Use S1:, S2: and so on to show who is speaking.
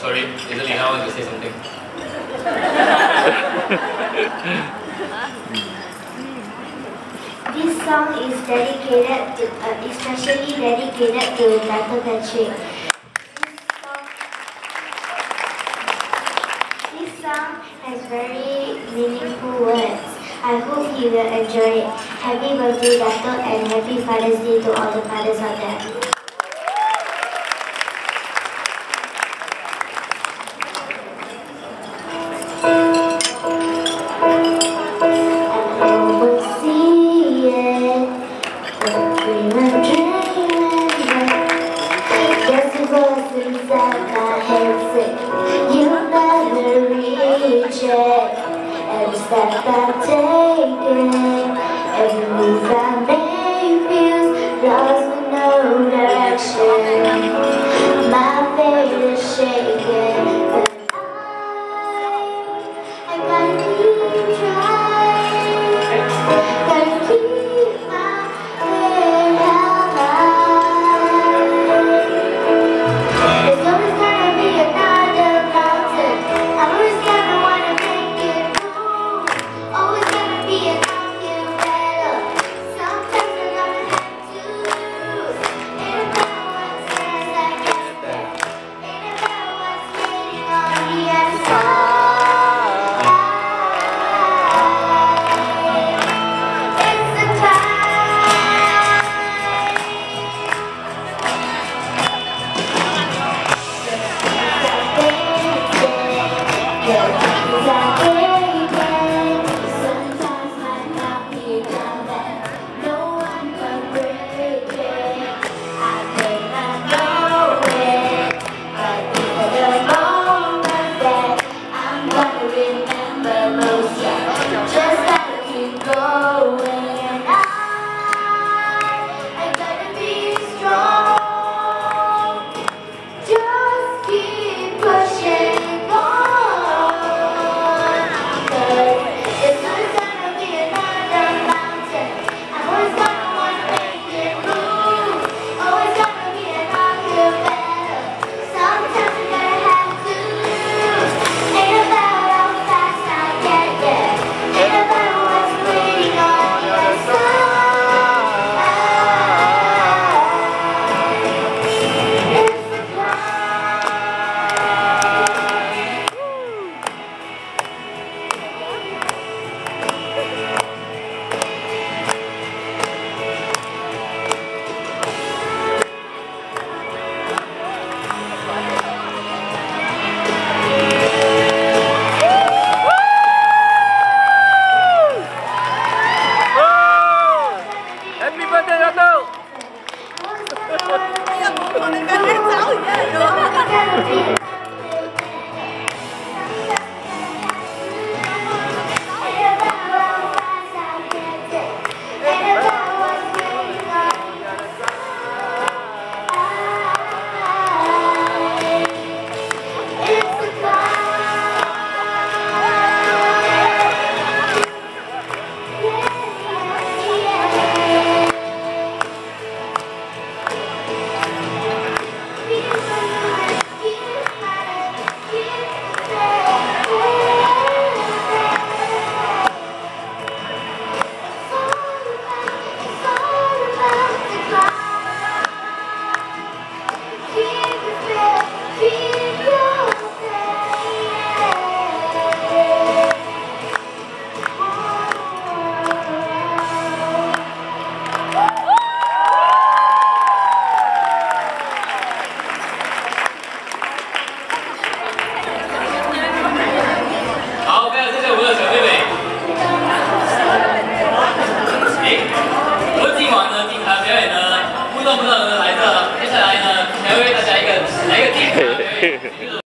S1: sorry, Lina wants to say something.
S2: This song is dedicated to, especially dedicated to Dr. Patrick. This song has very meaningful words. I hope you will enjoy it. Happy birthday, Doctor, and happy Father's Day to all the fathers out there.
S3: Every step I've taken, every move I make feels lost with no direction. My faith is shaking, but I gotta keep trying, gotta keep my head held high. There's always gonna be another mountain. I'm always gonna wanna make it move. Always gonna be an uphill battle. Sometimes I'm gonna have to lose. Ain't about what's next, I guess that. Ain't about what's waiting on the other side. It's the time. Sometimes might not be done that no one can break it. I cannot know it, but these are the moments that I'm gonna remember most. Yeah, just gotta keep going, and I gotta be strong. Just keep pushing on, 'cause there's always gonna be another mountain. I'm always gonna wanna make it move. Always gonna be an uphill battle. Sometimes I'm gonna have to lose. Ain't about how fast I get there. Ain't about what's waiting on the other side. It's the
S4: Happy birthday, Dato'!
S3: Hãy subscribe cho kênh Ghiền Mì Gõ để không bỏ lỡ những video hấp dẫn.